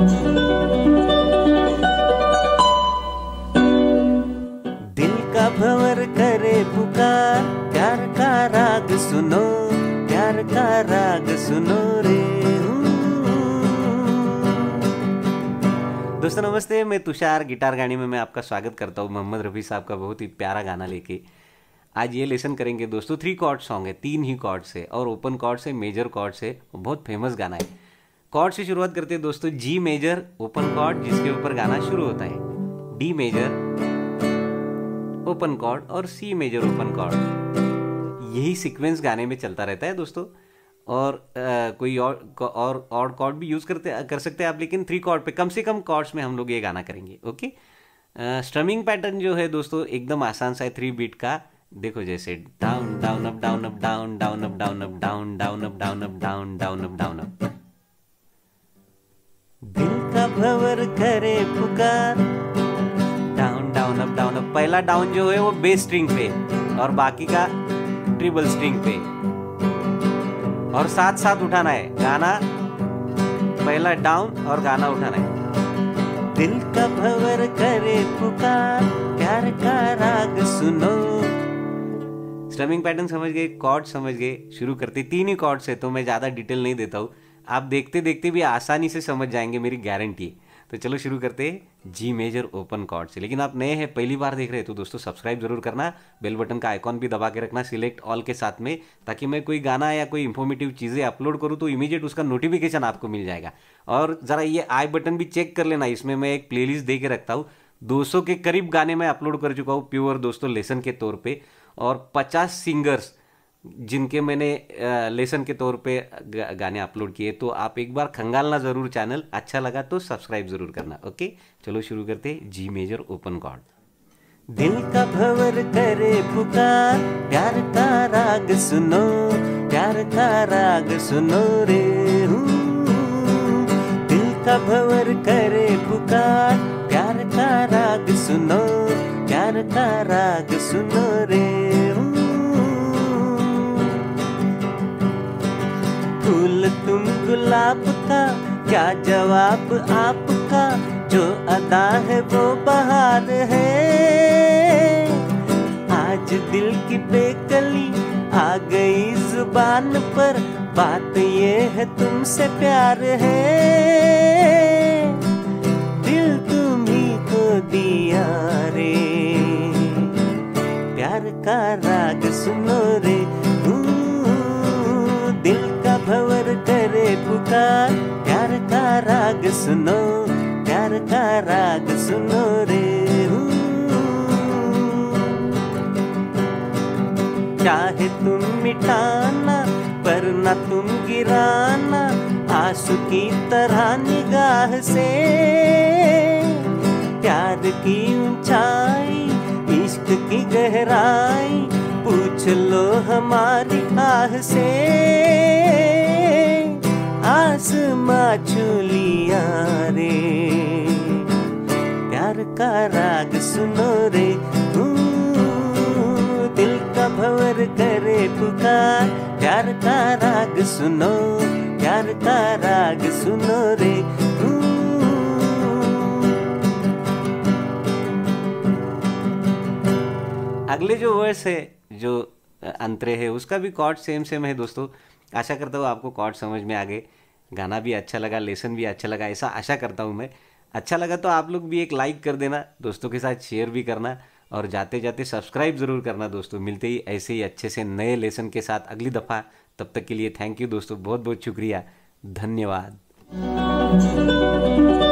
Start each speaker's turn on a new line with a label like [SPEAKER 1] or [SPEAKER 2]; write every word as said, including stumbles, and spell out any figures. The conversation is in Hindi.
[SPEAKER 1] दिल का भंवर करे पुकार, प्यार का राग सुनो, प्यार का राग सुनो रे। दोस्तों नमस्ते, मैं तुषार गिटार गाने में मैं आपका स्वागत करता हूँ। मोहम्मद रफ़ी साहब का बहुत ही प्यारा गाना लेके आज ये लेसन करेंगे दोस्तों। थ्री कॉर्ड सॉन्ग है, तीन ही कॉर्ड से और ओपन कॉर्ड से, मेजर कॉर्ड से, बहुत फेमस गाना है। कॉर्ड से शुरुआत करते हैं दोस्तों, जी मेजर ओपन कॉर्ड जिसके ऊपर गाना शुरू होता है, डी मेजर ओपन कॉर्ड और सी मेजर ओपन कॉर्ड। यही सीक्वेंस गाने में चलता रहता है दोस्तों। और आ, कोई और और और कॉर्ड भी यूज़ करते कर सकते हैं आप, लेकिन थ्री कॉर्ड पे कम से कम कॉर्ड्स में हम लोग ये गाना करेंगे। ओके, स्ट्रमिंग पैटर्न जो है दोस्तों एकदम आसान सा है थ्री बीट का। देखो जैसे down down up down up down down up down up down down up down up down down up down up. दिल का भंवर करे पुकार, down down up down up. पहला डाउन जो है वो बेस स्ट्रिंग पे और बाकी का ट्रिपल स्ट्रिंग पे, और साथ साथ उठाना है गाना, पहला डाउन और गाना उठाना है। दिल का भंवर करे पुकार, प्यार का राग सुनो। स्ट्रमिंग पैटर्न समझ गए, कॉर्ड समझ गए। शुरू करते, तीन ही कॉर्ड से तो मैं ज़्यादा डिटेल नहीं देता हूँ, आप देखते देखते भी आसानी से समझ जाएंगे, मेरी गारंटी। तो चलो शुरू करते हैं जी मेजर ओपन कॉर्ड से। लेकिन आप नए हैं, पहली बार देख रहे हैं तो दोस्तों सब्सक्राइब जरूर करना, बेल बटन का आइकॉन भी दबा के रखना सिलेक्ट ऑल के साथ में, ताकि मैं कोई गाना या कोई इंफॉर्मेटिव चीज़ें अपलोड करूँ तो इमीडिएट उसका नोटिफिकेशन आपको मिल जाएगा। और ज़रा ये आई बटन भी चेक कर लेना, इसमें मैं एक प्लेलिस्ट दे के रखता हूँ। दो सौ के करीब गाने मैं अपलोड कर चुका हूँ प्योर दोस्तों लेसन के तौर पर, और पचास सिंगर्स जिनके मैंने लेसन के तौर पे गाने अपलोड किए। तो आप एक बार खंगालना ज़रूर चैनल, अच्छा लगा तो सब्सक्राइब ज़रूर करना। ओके चलो शुरू करते, जी मेजर ओपन कॉर्ड। दिल का भंवर करे पुकार, प्यार का राग सुनो, प्यार का राग सुनो रे। दिल का भंवर करे पुकार, प्यार का राग सुनो, प्यार का राग सुनो रे। फूल तुम गुलाब का, क्या जवाब आपका, जो अदा है वो बहार है। आज दिल की बेकली आ गई जुबान पर, बात ये है तुमसे प्यार है। दिल तुम्ही को दिया रे, प्यार का राग सुनो रे। दिल का भंवर करे पुकार, प्यार का राग सुनो, प्यार का राग सुनो रे। चाहे तुम मिटाना पर न तुम गिराना, आंसू की तरह निगाह से। प्यार की ऊंचाई, इश्क की गहराई, पूछ लो हमारी आह से। आसमां छू लिया रे, प्यार का राग सुनो रे। दिल का भंवर करे पुकार, प्यार का राग सुनो, प्यार का राग सुनो रे। अगले जो वर्स है, जो अंतरे है, उसका भी कॉर्ड सेम सेम है दोस्तों। आशा करता हूँ आपको कॉर्ड समझ में आ गए, गाना भी अच्छा लगा, लेसन भी अच्छा लगा, ऐसा आशा करता हूँ मैं। अच्छा लगा तो आप लोग भी एक लाइक कर देना, दोस्तों के साथ शेयर भी करना, और जाते जाते सब्सक्राइब ज़रूर करना दोस्तों। मिलते ही ऐसे ही अच्छे से नए लेसन के साथ अगली दफ़ा, तब तक के लिए थैंक यू दोस्तों, बहुत बहुत शुक्रिया, धन्यवाद।